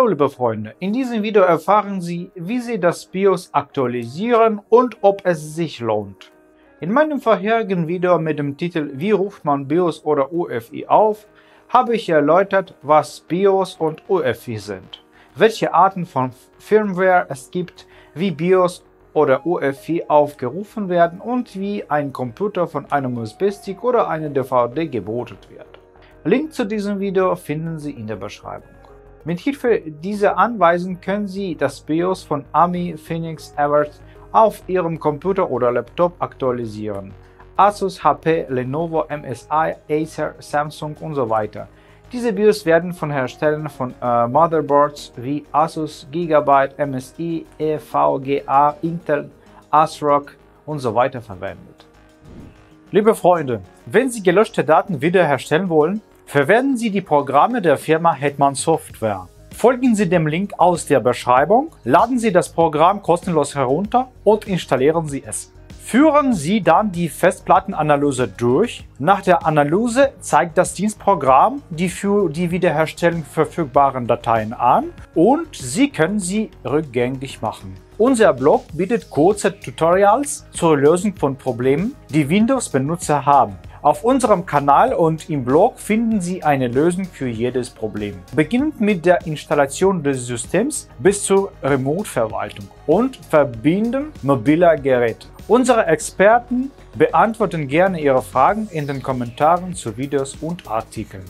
Hallo liebe Freunde, in diesem Video erfahren Sie, wie Sie das BIOS aktualisieren und ob es sich lohnt. In meinem vorherigen Video mit dem Titel Wie ruft man BIOS oder UEFI auf, habe ich erläutert, was BIOS und UEFI sind, welche Arten von Firmware es gibt, wie BIOS oder UEFI aufgerufen werden und wie ein Computer von einem USB-Stick oder einer DVD gebootet wird. Link zu diesem Video finden Sie in der Beschreibung. Mit Hilfe dieser Anweisungen können Sie das BIOS von AMI, Phoenix, Everest auf Ihrem Computer oder Laptop aktualisieren. Asus, HP, Lenovo, MSI, Acer, Samsung und so weiter. Diese BIOS werden von Herstellern von Motherboards wie Asus, Gigabyte, MSI, EVGA, Intel, ASRock und so weiter verwendet. Liebe Freunde, wenn Sie gelöschte Daten wiederherstellen wollen, verwenden Sie die Programme der Firma Hetman Software. Folgen Sie dem Link aus der Beschreibung, laden Sie das Programm kostenlos herunter und installieren Sie es. Führen Sie dann die Festplattenanalyse durch. Nach der Analyse zeigt das Dienstprogramm die für die Wiederherstellung verfügbaren Dateien an und Sie können sie rückgängig machen. Unser Blog bietet kurze Tutorials zur Lösung von Problemen, die Windows-Benutzer haben. Auf unserem Kanal und im Blog finden Sie eine Lösung für jedes Problem. Beginnend mit der Installation des Systems bis zur Remote-Verwaltung und Verbinden mobiler Geräte. Unsere Experten beantworten gerne Ihre Fragen in den Kommentaren zu Videos und Artikeln.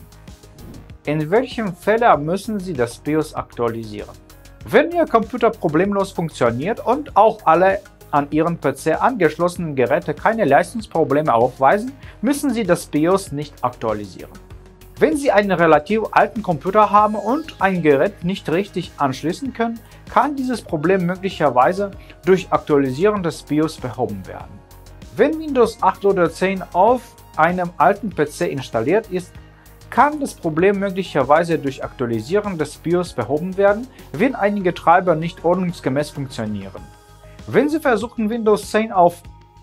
In welchem Fälle müssen Sie das BIOS aktualisieren? Wenn Ihr Computer problemlos funktioniert und auch alle an Ihren PC angeschlossenen Geräte keine Leistungsprobleme aufweisen, müssen Sie das BIOS nicht aktualisieren. Wenn Sie einen relativ alten Computer haben und ein Gerät nicht richtig anschließen können, kann dieses Problem möglicherweise durch Aktualisieren des BIOS behoben werden. Wenn Windows 8 oder 10 auf einem alten PC installiert ist, kann das Problem möglicherweise durch Aktualisieren des BIOS behoben werden, wenn einige Treiber nicht ordnungsgemäß funktionieren. Wenn Sie versuchen, Windows 10 auf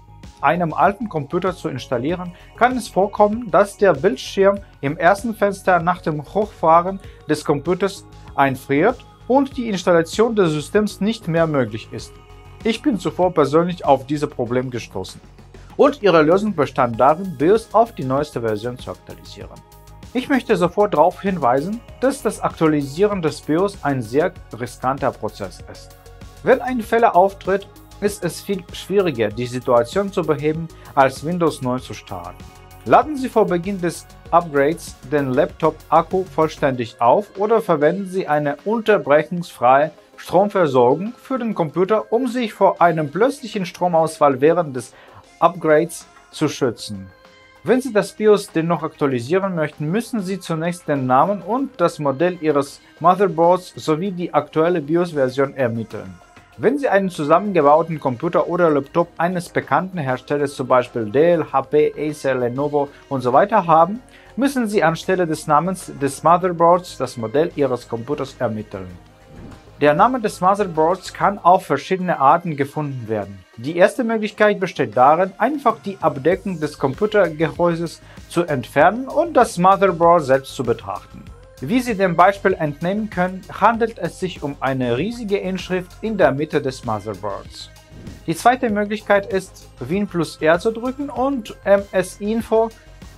einem alten Computer zu installieren, kann es vorkommen, dass der Bildschirm im ersten Fenster nach dem Hochfahren des Computers einfriert und die Installation des Systems nicht mehr möglich ist. Ich bin zuvor persönlich auf dieses Problem gestoßen. Und Ihre Lösung bestand darin, BIOS auf die neueste Version zu aktualisieren. Ich möchte sofort darauf hinweisen, dass das Aktualisieren des BIOS ein sehr riskanter Prozess ist. Wenn ein Fehler auftritt, ist es viel schwieriger, die Situation zu beheben, als Windows neu zu starten. Laden Sie vor Beginn des Upgrades den Laptop-Akku vollständig auf oder verwenden Sie eine unterbrechungsfreie Stromversorgung für den Computer, um sich vor einem plötzlichen Stromausfall während des Upgrades zu schützen. Wenn Sie das BIOS dennoch aktualisieren möchten, müssen Sie zunächst den Namen und das Modell Ihres Motherboards sowie die aktuelle BIOS-Version ermitteln. Wenn Sie einen zusammengebauten Computer oder Laptop eines bekannten Herstellers, zum Beispiel Dell, HP, Acer, Lenovo usw. haben, müssen Sie anstelle des Namens des Motherboards das Modell Ihres Computers ermitteln. Der Name des Motherboards kann auf verschiedene Arten gefunden werden. Die erste Möglichkeit besteht darin, einfach die Abdeckung des Computergehäuses zu entfernen und das Motherboard selbst zu betrachten. Wie Sie dem Beispiel entnehmen können, handelt es sich um eine riesige Inschrift in der Mitte des Motherboards. Die zweite Möglichkeit ist, Win+R zu drücken und MS-Info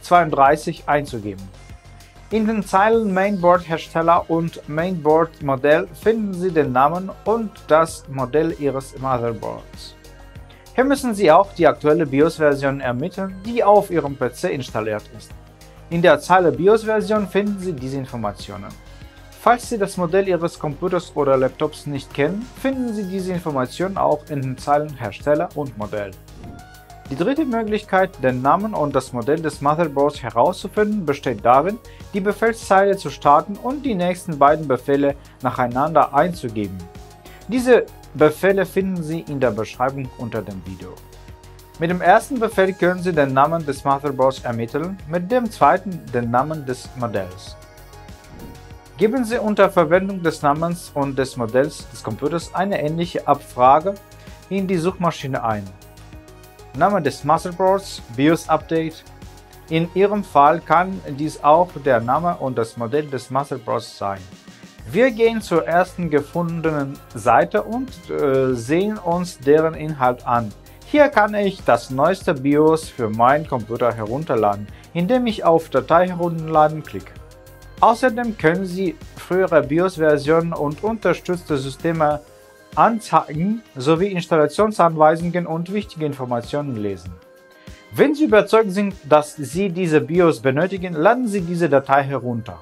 32 einzugeben. In den Zeilen Mainboard-Hersteller und Mainboard-Modell finden Sie den Namen und das Modell Ihres Motherboards. Hier müssen Sie auch die aktuelle BIOS-Version ermitteln, die auf Ihrem PC installiert ist. In der Zeile BIOS-Version finden Sie diese Informationen. Falls Sie das Modell Ihres Computers oder Laptops nicht kennen, finden Sie diese Informationen auch in den Zeilen Hersteller und Modell. Die dritte Möglichkeit, den Namen und das Modell des Motherboards herauszufinden, besteht darin, die Befehlszeile zu starten und die nächsten beiden Befehle nacheinander einzugeben. Diese Befehle finden Sie in der Beschreibung unter dem Video. Mit dem ersten Befehl können Sie den Namen des Motherboards ermitteln, mit dem zweiten den Namen des Modells. Geben Sie unter Verwendung des Namens und des Modells des Computers eine ähnliche Abfrage in die Suchmaschine ein. Name des Motherboards, BIOS Update. In Ihrem Fall kann dies auch der Name und das Modell des Motherboards sein. Wir gehen zur ersten gefundenen Seite und sehen uns deren Inhalt an. Hier kann ich das neueste BIOS für meinen Computer herunterladen, indem ich auf Datei herunterladen klicke. Außerdem können Sie frühere BIOS-Versionen und unterstützte Systeme anzeigen sowie Installationsanweisungen und wichtige Informationen lesen. Wenn Sie überzeugt sind, dass Sie diese BIOS benötigen, laden Sie diese Datei herunter.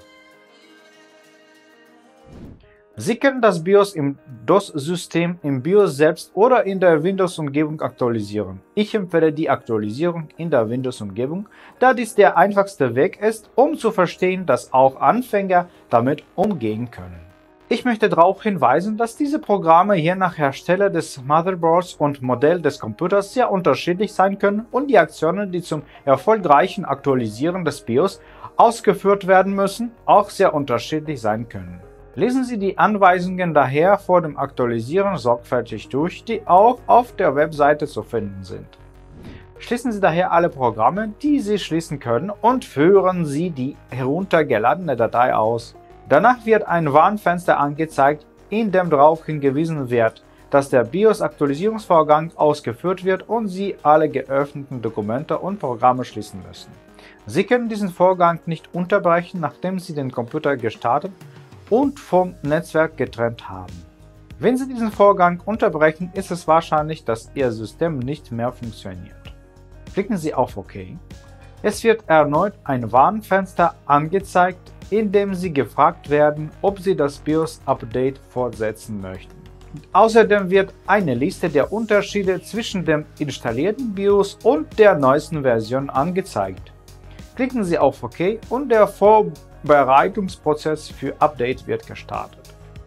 Sie können das BIOS im DOS-System, im BIOS selbst oder in der Windows-Umgebung aktualisieren. Ich empfehle die Aktualisierung in der Windows-Umgebung, da dies der einfachste Weg ist, um zu verstehen, dass auch Anfänger damit umgehen können. Ich möchte darauf hinweisen, dass diese Programme je nach Hersteller des Motherboards und Modell des Computers sehr unterschiedlich sein können und die Aktionen, die zum erfolgreichen Aktualisieren des BIOS ausgeführt werden müssen, auch sehr unterschiedlich sein können. Lesen Sie die Anweisungen daher vor dem Aktualisieren sorgfältig durch, die auch auf der Webseite zu finden sind. Schließen Sie daher alle Programme, die Sie schließen können, und führen Sie die heruntergeladene Datei aus. Danach wird ein Warnfenster angezeigt, in dem darauf hingewiesen wird, dass der BIOS-Aktualisierungsvorgang ausgeführt wird und Sie alle geöffneten Dokumente und Programme schließen müssen. Sie können diesen Vorgang nicht unterbrechen, nachdem Sie den Computer gestartet und vom Netzwerk getrennt haben. Wenn Sie diesen Vorgang unterbrechen, ist es wahrscheinlich, dass Ihr System nicht mehr funktioniert. Klicken Sie auf OK. Es wird erneut ein Warnfenster angezeigt, in dem Sie gefragt werden, ob Sie das BIOS-Update fortsetzen möchten. Außerdem wird eine Liste der Unterschiede zwischen dem installierten BIOS und der neuesten Version angezeigt. Klicken Sie auf OK und der Vorbereitungsprozess für Update wird gestartet.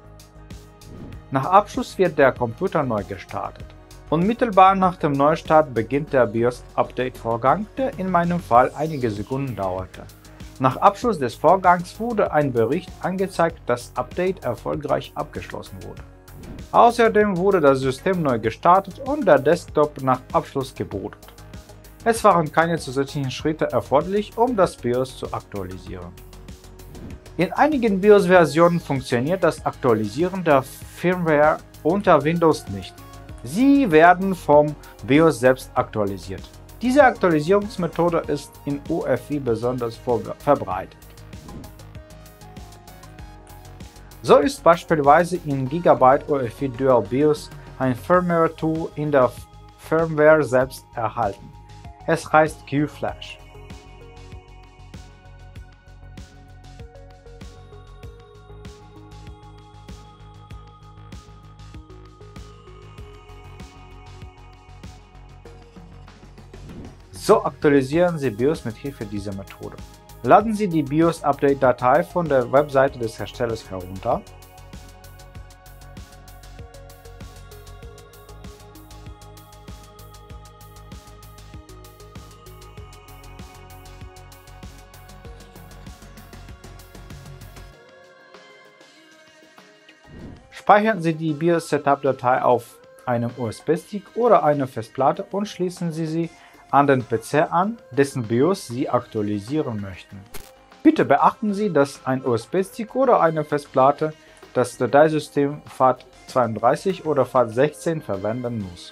Nach Abschluss wird der Computer neu gestartet. Unmittelbar nach dem Neustart beginnt der BIOS-Update-Vorgang, der in meinem Fall einige Sekunden dauerte. Nach Abschluss des Vorgangs wurde ein Bericht angezeigt, dass das Update erfolgreich abgeschlossen wurde. Außerdem wurde das System neu gestartet und der Desktop nach Abschluss gebootet. Es waren keine zusätzlichen Schritte erforderlich, um das BIOS zu aktualisieren. In einigen BIOS-Versionen funktioniert das Aktualisieren der Firmware unter Windows nicht. Sie werden vom BIOS selbst aktualisiert. Diese Aktualisierungsmethode ist in UEFI besonders verbreitet. So ist beispielsweise in Gigabyte UEFI Dual BIOS ein Firmware-Tool in der Firmware selbst erhalten. Es heißt QFlash. So aktualisieren Sie BIOS mit Hilfe dieser Methode. Laden Sie die BIOS-Update-Datei von der Webseite des Herstellers herunter. Speichern Sie die BIOS-Setup-Datei auf einem USB-Stick oder einer Festplatte und schließen Sie sie an den PC an, dessen BIOS Sie aktualisieren möchten. Bitte beachten Sie, dass ein USB-Stick oder eine Festplatte das Dateisystem FAT32 oder FAT16 verwenden muss.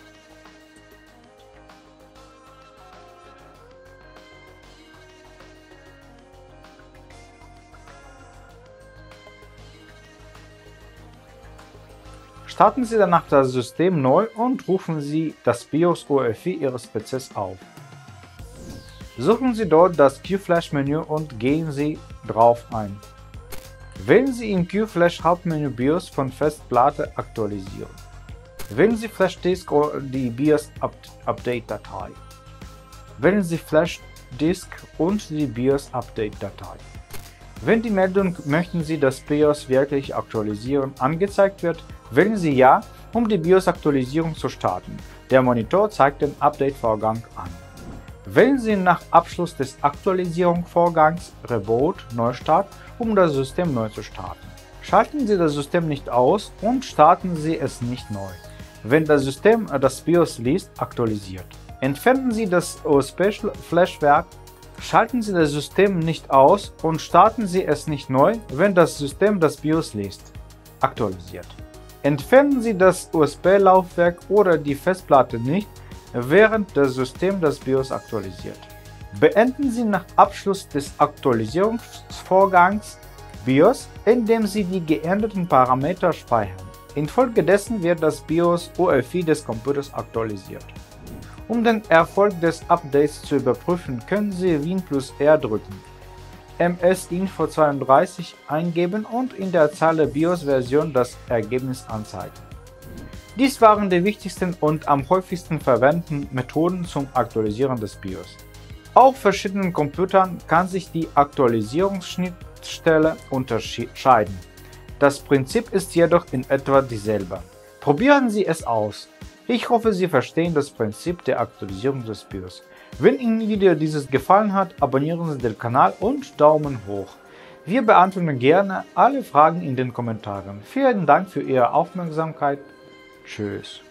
Starten Sie danach das System neu und rufen Sie das BIOS UEFI Ihres PCs auf. Suchen Sie dort das QFlash-Menü und gehen Sie drauf ein. Wählen Sie im QFlash-Hauptmenü BIOS von Festplatte aktualisieren. Wählen Sie Flashdisk oder die BIOS-Update-Datei. Wählen Sie Flashdisk und die BIOS-Update-Datei. Wenn die Meldung „Möchten Sie das BIOS wirklich aktualisieren?" angezeigt wird, wählen Sie Ja, um die BIOS-Aktualisierung zu starten. Der Monitor zeigt den Update-Vorgang an. Wählen Sie nach Abschluss des Aktualisierungsvorgangs Reboot Neustart, um das System neu zu starten. Schalten Sie das System nicht aus und starten Sie es nicht neu, wenn das System das BIOS liest, aktualisiert. Entfernen Sie das USB-Flashwerk Schalten Sie das System nicht aus und starten Sie es nicht neu, wenn das System das BIOS liest. Aktualisiert. Entfernen Sie das USB-Laufwerk oder die Festplatte nicht, während das System das BIOS aktualisiert. Beenden Sie nach Abschluss des Aktualisierungsvorgangs BIOS, indem Sie die geänderten Parameter speichern. Infolgedessen wird das BIOS UEFI des Computers aktualisiert. Um den Erfolg des Updates zu überprüfen, können Sie Win+R drücken, MS-Info32 eingeben und in der Zeile BIOS-Version das Ergebnis anzeigen. Dies waren die wichtigsten und am häufigsten verwendeten Methoden zum Aktualisieren des BIOS. Auf verschiedenen Computern kann sich die Aktualisierungsschnittstelle unterscheiden. Das Prinzip ist jedoch in etwa dieselbe. Probieren Sie es aus. Ich hoffe, Sie verstehen das Prinzip der Aktualisierung des BIOS. Wenn Ihnen Video dieses gefallen hat, abonnieren Sie den Kanal und Daumen hoch. Wir beantworten gerne alle Fragen in den Kommentaren. Vielen Dank für Ihre Aufmerksamkeit. Tschüss.